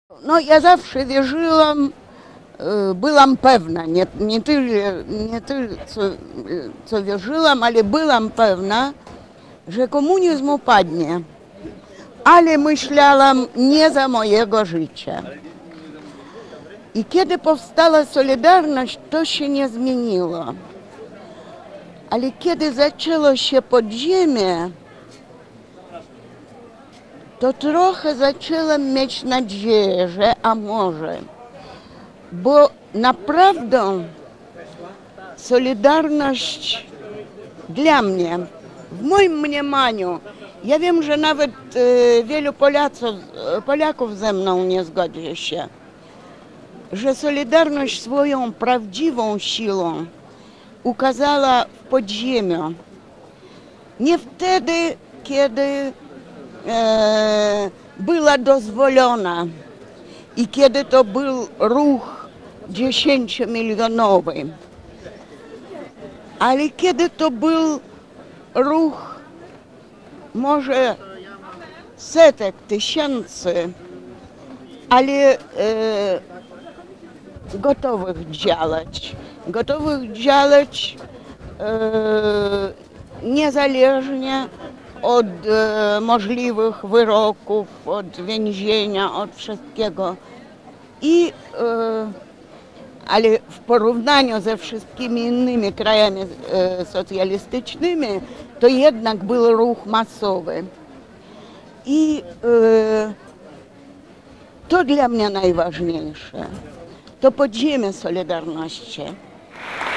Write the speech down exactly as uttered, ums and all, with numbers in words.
No ja zawsze wierzyłam, byłam pewna, nie, nie tyle, nie tyle co, co wierzyłam, ale byłam pewna, że komunizm upadnie. Ale myślałam nie za mojego życia. I kiedy powstała Solidarność, to się nie zmieniło. Ale kiedy zaczęło się podziemie, to trochę zaczęłam mieć nadzieję, że a może. Bo naprawdę Solidarność dla mnie, w moim mniemaniu, ja wiem, że nawet e, wielu Polaków, Polaków ze mną nie zgodzi się, że Solidarność swoją prawdziwą siłą ukazała w podziemiu. Nie wtedy, kiedy e, była dozwolona i kiedy to był ruch dziesięciomilionowy, ale kiedy to był ruch może setek, tysięcy, ale e, gotowych działać, gotowych działać e, niezależnie od e, możliwych wyroków, od więzienia, od wszystkiego. I, e, ale w porównaniu ze wszystkimi innymi krajami e, socjalistycznymi, to jednak był ruch masowy. I e, to dla mnie najważniejsze. To podziemie Solidarności.